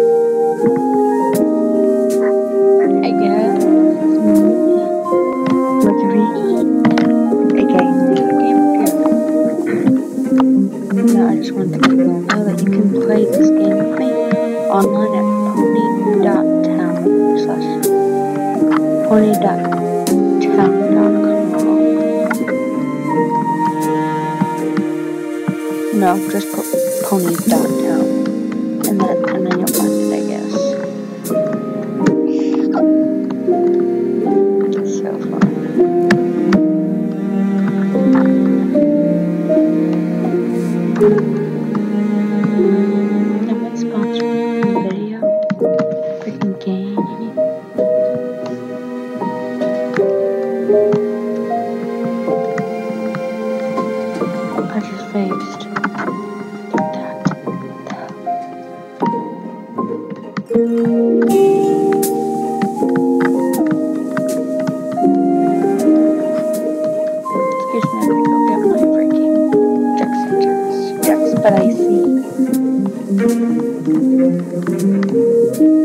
I guess Mercury, aka Game Computer. Now I just want to let you all know that you can play this game with me online at pony.town/pony.town.com. No, just put pony.town and then you'll find it, I guess. It's so fun. Am I sponsoring the video? Freaking game. I just faced that. Excuse me, I'm gonna go get my freaking Jux, but I see.